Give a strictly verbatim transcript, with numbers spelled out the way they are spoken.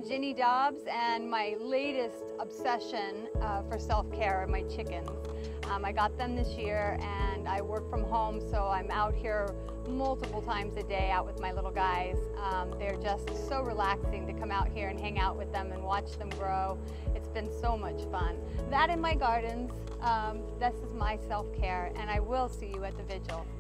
Ginny Dobbs, and my latest obsession uh, for self-care are my chickens. Um, I got them this year and I work from home, so I'm out here multiple times a day out with my little guys. Um, they're just so relaxing to come out here and hang out with them and watch them grow. It's been so much fun. That in my gardens, um, this is my self-care, and I will see you at the vigil.